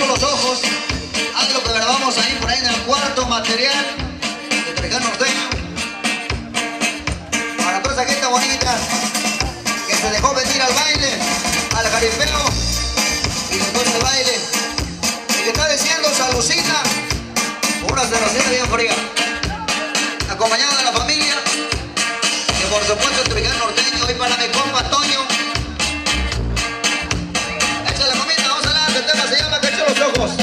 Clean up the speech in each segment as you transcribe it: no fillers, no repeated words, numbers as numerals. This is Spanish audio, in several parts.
Cacho Los Ojos, algo que grabamos ahí por ahí en el cuarto material de Tropical Norteño. Para toda esa gente bonita que se dejó venir al baile, al jaripeo y después del baile, y que está diciendo saludcita, una cervecita bien fría, acompañada de la familia, que por supuesto el Tropical Norteño, y para mi compa Toño. Échale comida, vamos a hablar, el tema se llama Cacho Los Ojos.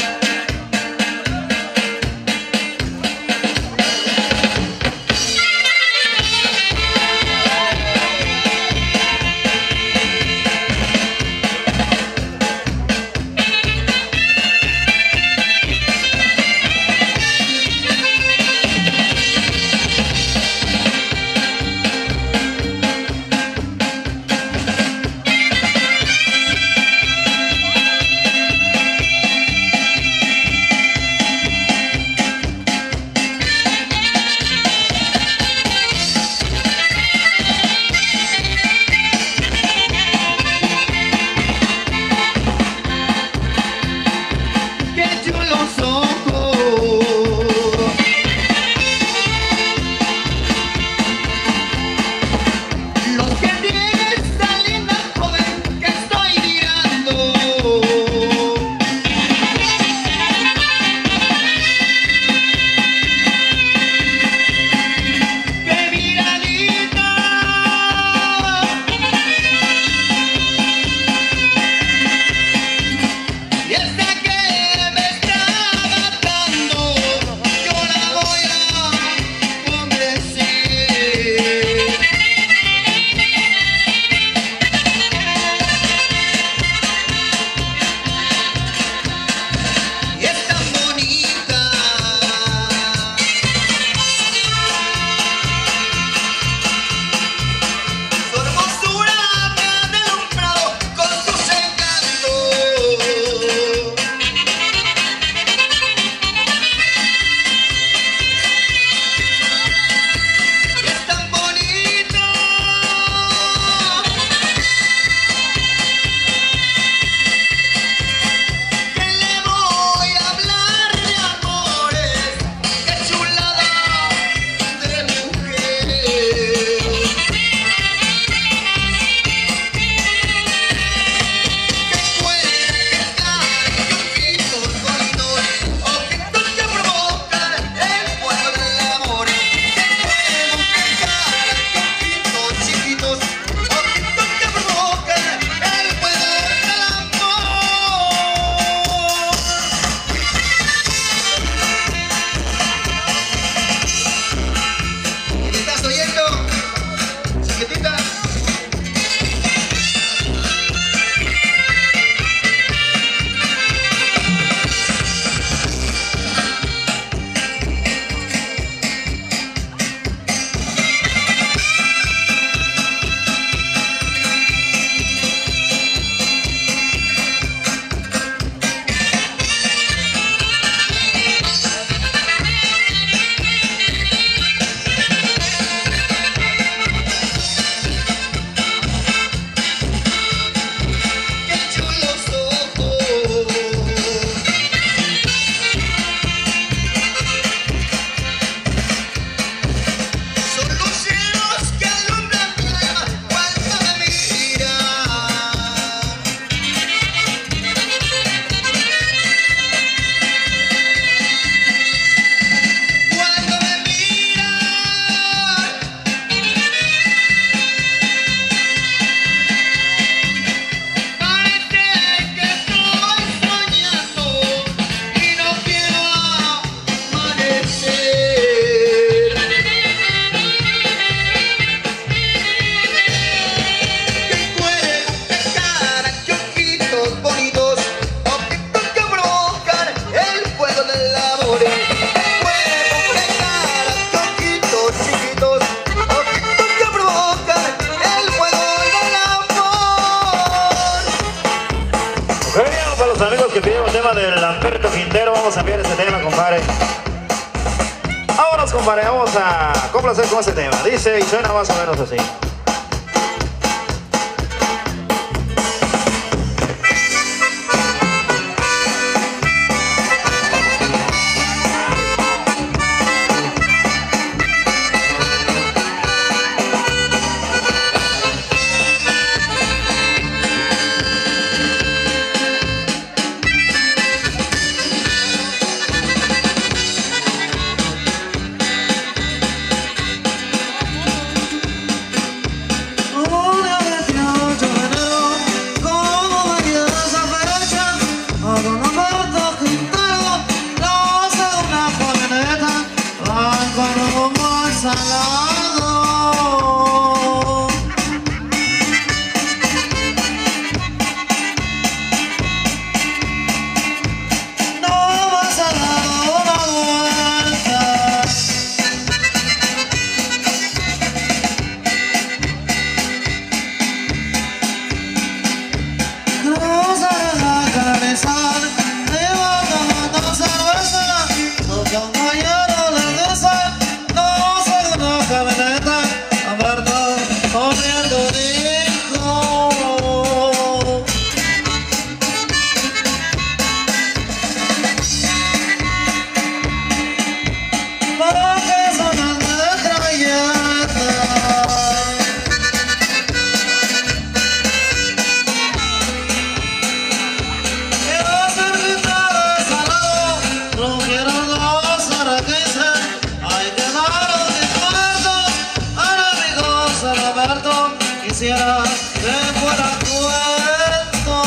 Del Lamberto Quintero, vamos a enviar ese tema, compadre. Vámonos, compadre, vamos a complacer con ese tema. Dice y suena más o menos así. quisiera que fuera cuento.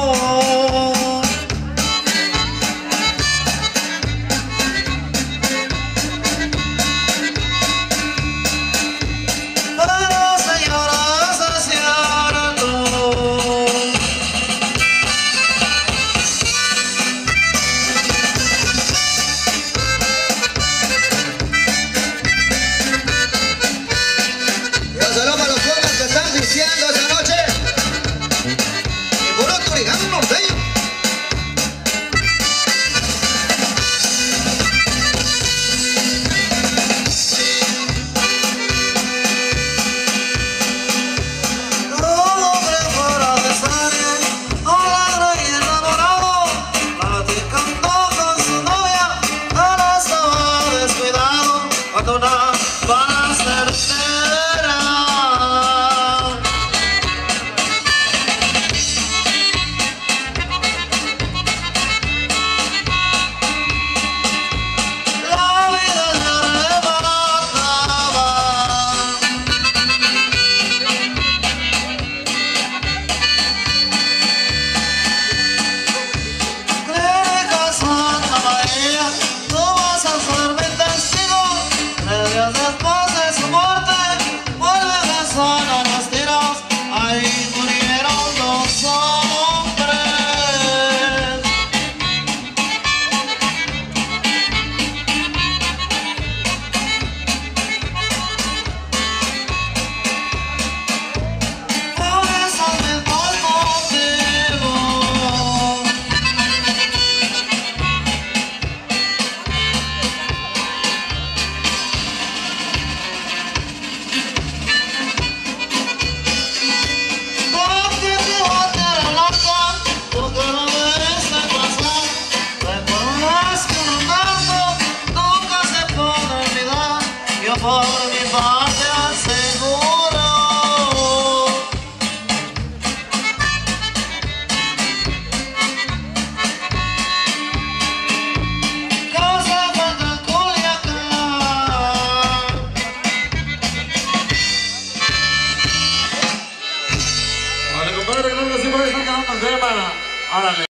Pero señora, es cierto. Y un saludo para los jóvenes que están viciando esta noche. Y puro turigano norteño. Todo hombre fuera de serie, alegre y enamorado, platicando con su novia, él estaba descuidado cuando una paz tercera. La vida le arrebataba. Clínica Santa María, tú vas a ser mi testigo. 3 días después de su muerte, vuelven a sonar los tiros. Ahí murieron 2 hombres. Por esos mismos motivos. Porque te bote la loca, porque no merece pasar. Recuerdas que un muerto nunca se puede olvidar. Yo por mi parte aseguro que se encuentra en Culiacán. Vale, compadre, creo que sí puede estar quedando el tema. Árale.